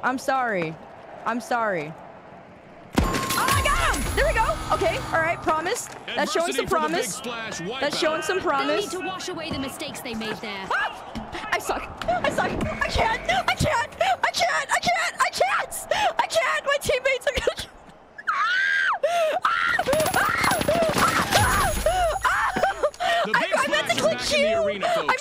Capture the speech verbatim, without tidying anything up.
I'm sorry. I'm sorry. Oh, I got him! There we go. Okay, all right, promise. That's showing some promise. That's showing some promise. They need to wash away the mistakes they made there. Ah! I suck. I suck. I can't. I can't. I can't. I can't. I can't. I can't. My teammates are gonna. I, I meant to click Q. I